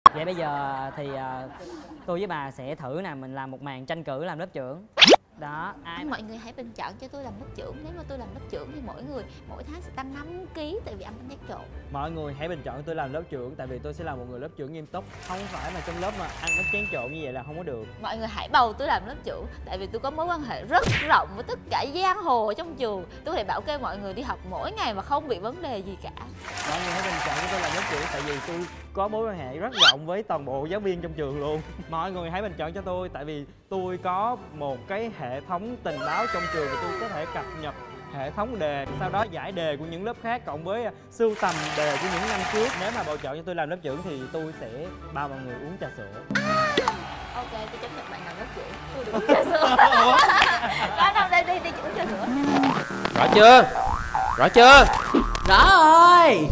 Vậy bây giờ thì tôi với bà sẽ thử nè, mình làm một màn tranh cử làm lớp trưởng. Đó, mọi người hãy bình chọn cho tôi làm lớp trưởng. Nếu mà tôi làm lớp trưởng thì mỗi người mỗi tháng sẽ tăng 5 kg tại vì ăn bánh tráng trộn. Mọi người hãy bình chọn tôi làm lớp trưởng tại vì tôi sẽ là một người lớp trưởng nghiêm túc. Không phải mà trong lớp mà ăn bánh tráng trộn như vậy là không có được. Mọi người hãy bầu tôi làm lớp trưởng tại vì tôi có mối quan hệ rất rộng với tất cả giang hồ trong trường. Tôi có thể bảo kê mọi người đi học mỗi ngày mà không bị vấn đề gì cả. Mọi người hãy bình chọn cho tôi làm lớp trưởng tại vì tôi có mối quan hệ rất rộng với toàn bộ giáo viên trong trường luôn. Mọi người hãy bình chọn cho tôi tại vì tôi có một cái hệ thống tình báo trong trường và tôi có thể cập nhật hệ thống đề, sau đó giải đề của những lớp khác cộng với sưu tầm đề của những năm trước. Nếu mà bầu chọn cho tôi làm lớp trưởng thì tôi sẽ bao mọi người uống trà sữa. Ok, tôi chấp nhận bạn làm lớp trưởng. Tôi được uống trà sữa. Đó, đâu đây đi uống trà sữa. Rõ chưa? Rõ chưa? rõ rồi.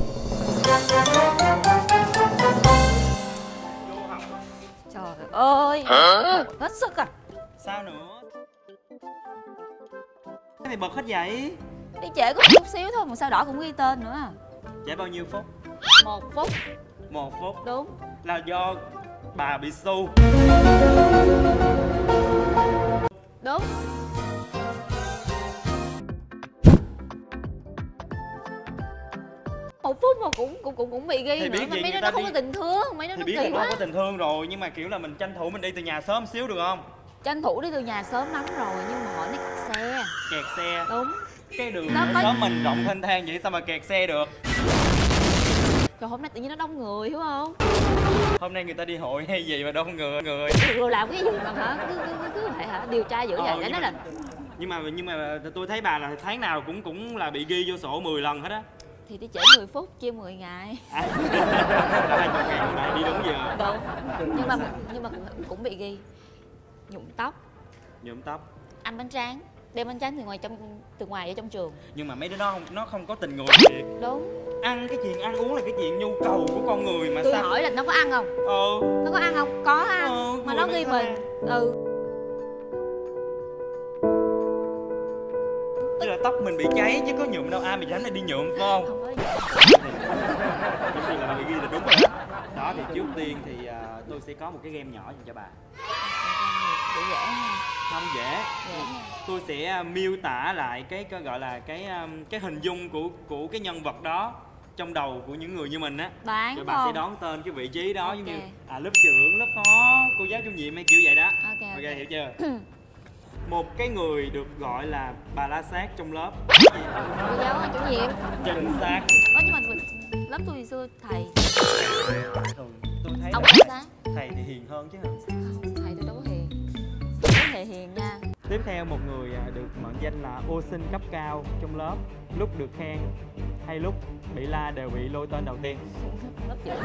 Trời ơi, hết sức à. Sao nữa? Cái này bật hết vậy? Đi trễ có một chút xíu thôi mà sao đỏ cũng ghi tên nữa à. Trễ bao nhiêu phút? 1 phút. 1 phút? Đúng. Là do bà bị xu. Đúng. Một phút mà cũng bị ghi thì nữa mà mấy đứa nó không có tình thương, mấy đứa nó kỳ quá. Thì biết là không có tình thương rồi nhưng mà kiểu là mình tranh thủ mình đi từ nhà sớm xíu được không? Tranh thủ đi từ nhà sớm lắm rồi nhưng mà họ nó kẹt xe. Kẹt xe? Đúng. Cái đường có... xóm mình rộng thênh thang vậy sao mà kẹt xe được? Rồi hôm nay tự nhiên nó đông người hiểu không? Hôm nay người ta đi hội hay gì mà đông người? Rồi làm cái gì mà hả? Cứ vậy hả? Điều tra dữ vậy để nó là. Nhưng mà tôi thấy bà là tháng nào cũng là bị ghi vô sổ 10 lần hết á. Thì đi trễ 10 phút chia 10 ngày. 20 ngày một ngày đi đúng giờ. Đúng. Nhưng mà cũng bị ghi. Nhuộm tóc. Nhuộm tóc. Ăn bánh tráng. Đem bánh tráng từ ngoài ở trong trường. Nhưng mà mấy đứa nó không có tình người thiệt. Đúng. Ăn cái chuyện ăn uống là cái chuyện nhu cầu của con người mà. Tôi sao hỏi là nó có ăn không? Nó có ăn không? Có ăn. Mà nó ghi mình. Tức là tóc mình bị cháy chứ có nhuộm đâu, ai mà dám đi nhuộm phải không? Không có gì. Là bị ghi là đúng rồi đó. Đó thì trước tiên thì tôi sẽ có một cái game nhỏ dành cho bà. Dễ nha. Không dễ. Tôi sẽ miêu tả lại cái gọi là cái hình dung của cái nhân vật đó trong đầu của những người như mình á. Rồi bà sẽ đón tên cái vị trí đó. Giống như lớp trưởng, lớp phó, cô giáo chủ nhiệm hay kiểu vậy đó. Ok, hiểu chưa? Một cái người được gọi là bà la sát trong lớp. Cô giáo chủ nhiệm. Chính xác. Nhưng mà lớp tôi xưa thầy. Tôi thấy ông la sát. Thầy thì hiền hơn chứ hả? Không, thầy tôi đâu có hiền. Tôi thầy hiền nha. Tiếp theo một người được mệnh danh là ô sinh cấp cao trong lớp, lúc được khen hay lúc bị la đều bị lôi tên đầu tiên. Lớp trưởng.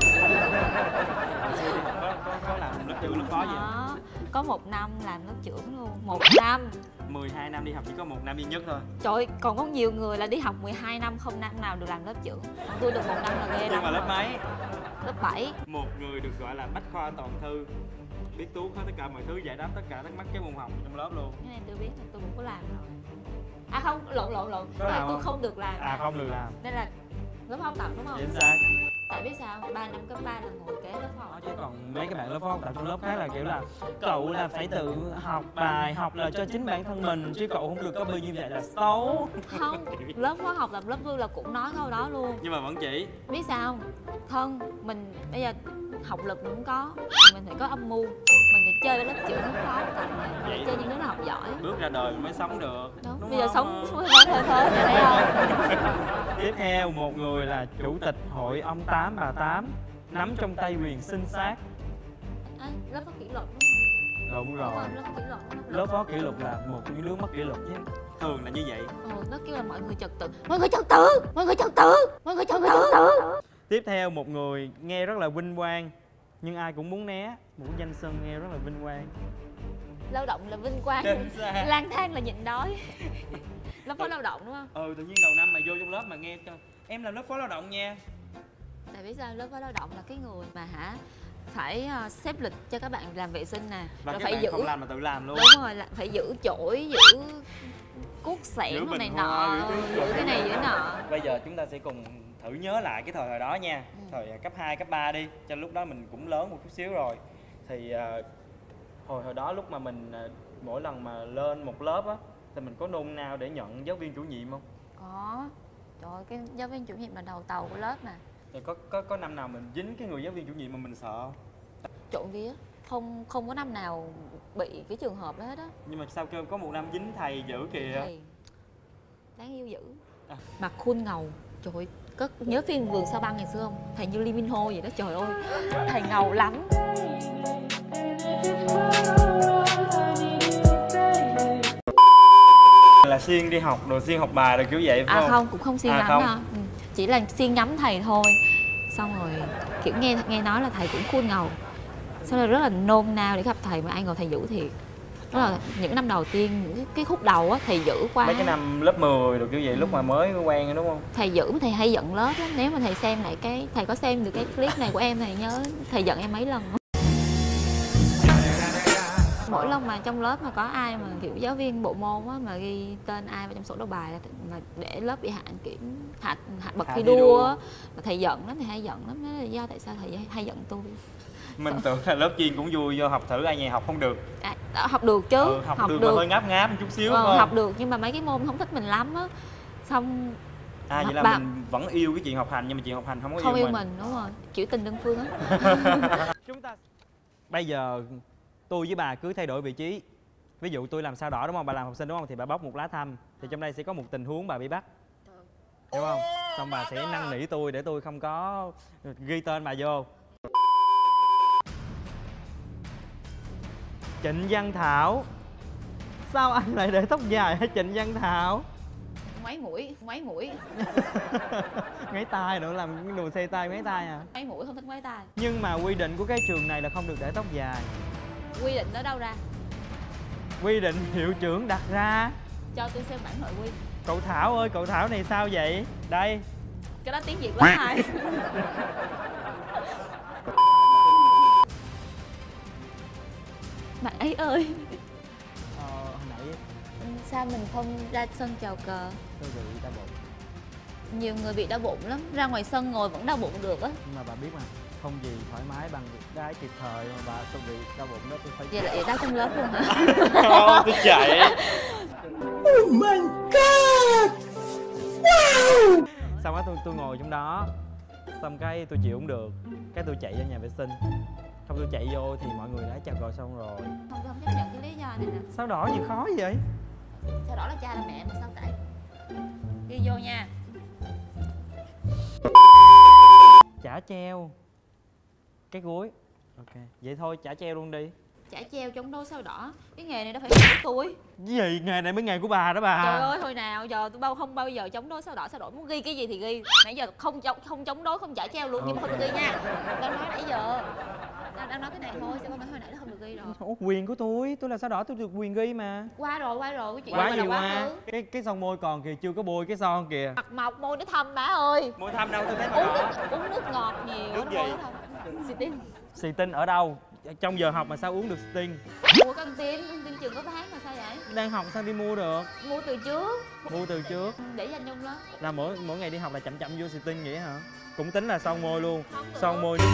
Có làm lớp trưởng lớp phó gì? Có 1 năm làm lớp trưởng luôn. 1 năm. 12 năm đi học chỉ có 1 năm duy nhất thôi. Trời ơi, còn có nhiều người là đi học 12 năm không năm nào được làm lớp trưởng. Tôi được 1 năm là ghê lắm. Nhưng mà lớp mấy? Lớp 7. Một người được gọi là bách khoa toàn thư, biết tú hết tất cả mọi thứ, giải đáp tất cả thắc mắc cái môn học trong lớp luôn. Cái này tôi biết là tôi cũng có làm rồi. À không, lộn. Tôi không được làm. Không được làm. Đây là lớp học tập đúng không? Chính xác. Tại biết sao? 3 năm cấp 3 là ngồi kế lớp học. Chứ còn mấy các bạn lớp phó học tập trong lớp khác là kiểu là cậu là phải tự học bài, học là cho chính bản thân mình chứ cậu không được copy như vậy là xấu. Không, lớp phó học tập lớp tôi là cũng nói câu đó luôn. Nhưng mà vẫn chỉ. Biết sao? Thân mình bây giờ học lực cũng có, mình phải có âm mưu, mình phải chơi với lớp trưởng lớp phó tập này, phải chơi những đứa nào học giỏi. Bước ra đời mới sống được. Đúng bây giờ sống thơ thấy không? Tiếp theo một người là chủ tịch hội ông Tám bà Tám, nắm trong tay quyền sinh sát. Lớp có kỷ luật đúng rồi. Lớp phó kỷ luật là một trong những đứa mất kỷ luật chứ. Thường là như vậy. Nó kêu là mọi người trật tự. Mọi người trật tự. Mọi người trật tự. Mọi người trật tự. Tiếp theo một người nghe rất là vinh quang nhưng ai cũng muốn né, một danh xưng nghe rất là vinh quang. Lao động là vinh quang, lang thang là nhịn đói. Lớp phó lao động đúng không? Tự nhiên đầu năm mà vô trong lớp mà nghe cho em làm lớp phó lao động nha. Tại biết sao lớp phó lao động là cái người mà phải xếp lịch cho các bạn làm vệ sinh nè, và rồi phải giữ không làm mà tự làm luôn. Đúng rồi, phải giữ chổi, giữ cuốc xẻng này nọ, giữ cái này giữ nọ. Bây giờ chúng ta sẽ cùng thử nhớ lại cái thời hồi đó nha. Thời cấp 2, cấp 3 đi, cho lúc đó mình cũng lớn một chút xíu rồi. Thì hồi đó lúc mà mình mỗi lần mà lên một lớp á thì mình có nôn nao để nhận giáo viên chủ nhiệm không? Có. Trời ơi, cái giáo viên chủ nhiệm là đầu tàu của lớp mà. Thì có năm nào mình dính cái người giáo viên chủ nhiệm mà mình sợ không? Trộm vía không có năm nào bị cái trường hợp đó hết á. Nhưng mà sao kêu có một năm dính thầy dữ kìa. Thầy đáng yêu dữ. Mặt khuôn ngầu. Trời ơi, có nhớ phim Vườn Sao Băng ngày xưa không? Thầy như Lee Min Ho vậy đó, trời ơi. Thầy ngầu lắm. Là siêng đi học, rồi siêng học bài rồi kiểu vậy phải không? Không, cũng không siêng lắm không? đâu. Chỉ là siêng ngắm thầy thôi. Xong rồi kiểu nghe nói là thầy cũng khuôn ngầu. Xong rồi rất là nôn nao để gặp thầy, mà ai ngờ thầy dữ thiệt. Đó là những năm đầu tiên, những cái khúc đầu á, thầy dữ quá. Mấy cái năm lớp 10 rồi kiểu vậy, lúc mà mới quen đúng không? Thầy dữ mà thầy hay giận lớp lắm. Nếu mà thầy xem lại thầy có xem được cái clip này của em, thầy nhớ thầy giận em mấy lần. Mỗi lần mà trong lớp mà có ai mà kiểu giáo viên bộ môn á mà ghi tên ai vào trong sổ đầu bài mà để lớp bị hạn kiểm, hạ bậc thi đua á, mà thầy giận lắm, thầy hay giận lắm. Đó là do tại sao thầy hay giận tôi. Mình tưởng là lớp chuyên cũng vui, do học thử ai nhà học không được. Học được chứ. Học được mà hơi ngáp một chút xíu thôi. Học được nhưng mà mấy cái môn không thích mình lắm á. Xong vậy là mình vẫn yêu cái chuyện học hành, nhưng mà chuyện học hành không có yêu mình. Đúng rồi, kiểu tình đơn phương á. Chúng ta bây giờ tôi với bà cứ thay đổi vị trí. Ví dụ tôi làm sao đỏ đúng không, bà làm học sinh đúng không, thì bà bóc một lá thăm. Thì trong đây sẽ có một tình huống bà bị bắt, hiểu không? Xong bà sẽ năn nỉ tôi để tôi không có ghi tên bà vô. Trịnh Văn Thảo. Sao anh lại để tóc dài hả Trịnh Văn Thảo? Mấy mũi Mấy tay nữa, làm cái đồ xe tay mấy tay à? mấy mũi không thích mấy tay. Nhưng mà quy định của cái trường này là không được để tóc dài. Quy định ở đâu ra? Quy định hiệu trưởng đặt ra. Cho tôi xem bản nội quy. Cậu Thảo ơi, cậu Thảo này sao vậy? Đây. Cái đó tiếng Việt lớp 2. Bạn ấy ơi, Hồi nãy sao mình không ra sân chào cờ? tôi bị đau bụng. Nhiều người bị đau bụng lắm, ra ngoài sân ngồi vẫn đau bụng được á. Nhưng mà bà biết mà, không gì thoải mái bằng việc đái kịp thời, mà bà tôi bị đau bụng đó, tôi phải Vậy là đau trong lớp luôn hả? không, tôi chạy. Oh my god. Wow. Xong đó tôi ngồi trong đó, xong cái tôi chịu không được, cái tôi chạy ra nhà vệ sinh. Không, tôi chạy vô thì mọi người đã chào cờ xong rồi. Không chấp nhận cái lý do này nè. Sao đỏ gì khó vậy? Sao đỏ là cha là mẹ mà sao tại? Ghi vô nha. Chả treo cái gối. Ok, vậy thôi chả treo luôn đi. Chả treo chống đố sao đỏ. Cái nghề này đâu phải nghề của tôi. Cái gì? Nghề này mới nghề của bà đó bà. Trời ơi, hồi nào giờ tôi không bao giờ chống đối sao đỏ, muốn ghi cái gì thì ghi. Nãy giờ không chống đối, không chả treo luôn, nhưng mà không được ghi nha. Đang nói nãy giờ. Đang nói cái này thôi, chứ con nói hồi nãy nó không được ghi rồi. Ủa, quyền của tôi là sao đỏ, tôi được quyền ghi mà. Qua rồi, cái chuyện Quá này là gì quá qua. khứ. Cái son môi còn kìa, chưa có bôi cái son kìa. Mặt mọc môi nó thâm má ơi. Môi thâm đâu, tôi thấy màu đỏ. Uống nước ngọt nhiều Nước nó gì? môi nó thâm. Xì tin. Xì tinh ở đâu? Trong giờ học mà sao uống được xì tinh? Mua căng tin trường có bán mà sao vậy? Đang học sao đi mua được? Mua từ trước. Mua từ trước. Để dành trong lớp. Là mỗi ngày đi học là chậm vô xì tinh vậy hả? Cũng tính là son môi luôn. Không được. Son môi.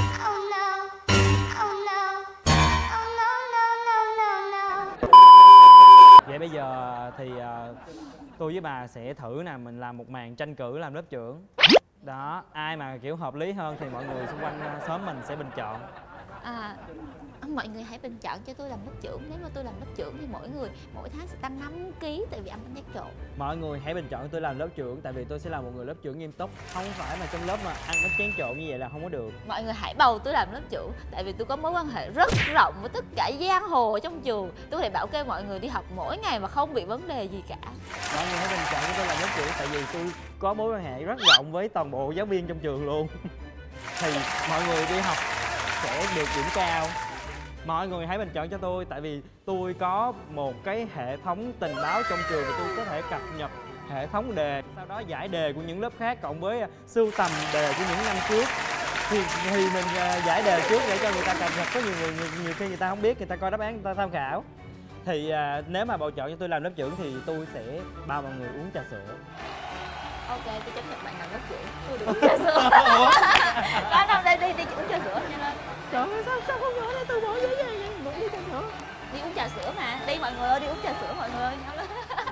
Vậy bây giờ thì tôi với bà sẽ thử nè, mình làm một màn tranh cử làm lớp trưởng. Đó, ai mà kiểu hợp lý hơn thì mọi người xung quanh xóm mình sẽ bình chọn. Mọi người hãy bình chọn cho tôi làm lớp trưởng. Nếu mà tôi làm lớp trưởng thì mỗi tháng sẽ tăng 5 kg tại vì ăn bánh tráng trộn. Mọi người hãy bình chọn tôi làm lớp trưởng, tại vì tôi sẽ là một người lớp trưởng nghiêm túc. Không phải mà trong lớp mà ăn bánh tráng trộn như vậy là không có được. Mọi người hãy bầu tôi làm lớp trưởng, tại vì tôi có mối quan hệ rất rộng với tất cả giang hồ trong trường. Tôi có thể bảo kê mọi người đi học mỗi ngày mà không bị vấn đề gì cả. Mọi người hãy bình chọn cho tôi làm lớp trưởng, tại vì tôi có mối quan hệ rất rộng với toàn bộ giáo viên trong trường luôn. Thì mọi người đi học sẽ được điểm cao. Mọi người hãy bình chọn cho tôi, tại vì tôi có một cái hệ thống tình báo trong trường và tôi có thể cập nhật hệ thống đề, sau đó giải đề của những lớp khác cộng với sưu tầm đề của những năm trước. Thì mình giải đề trước để cho người ta cập nhật. Có nhiều khi người ta không biết, người ta coi đáp án người ta tham khảo. Thì nếu mà bầu chọn cho tôi làm lớp trưởng thì tôi sẽ bao mọi người uống trà sữa. Ok, tôi chấp nhận bạn làm lớp trưởng. Tôi được uống trà sữa. Đó, đâu đây đi uống trà sữa nhanh lên. Trời ơi, sao không nhỏ để từ bỏ dễ dàng vậy? Một ly trà sữa. Đi uống trà sữa mà. Đi mọi người ơi, đi uống trà sữa mọi người ơi, nhanh lên.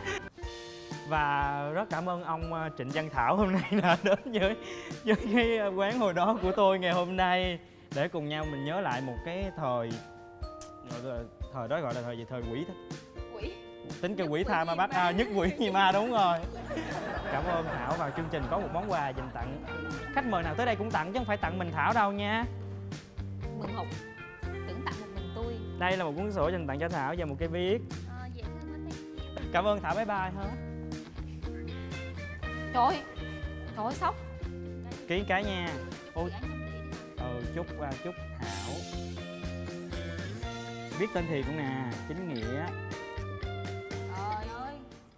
Và rất cảm ơn ông Trịnh Văn Thảo hôm nay đã đến với cái quán hồi đó của tôi ngày hôm nay, để cùng nhau mình nhớ lại một cái thời đó gọi là thời gì, thời quỷ Quỷ. tính cái quỷ Nhất tha quỷ ma nhì bắt ma. nhất quỷ nhì ma, đúng rồi. Cảm ơn Thảo, vào chương trình có một món quà dành tặng khách mời nào tới đây cũng tặng chứ không phải tặng mình Thảo đâu nha. Mừng hụt. Tưởng tặng một mình tôi. Đây là một cuốn sổ dành tặng cho Thảo và một cái viết. Dễ thương lắm em. Cảm ơn Thảo, bye bye hết. Trời ơi, sốc. Ký cái nha. Ôi, Dự án công ty đi. chúc Thảo biết tên thiệt cũng nè, chính nghĩa.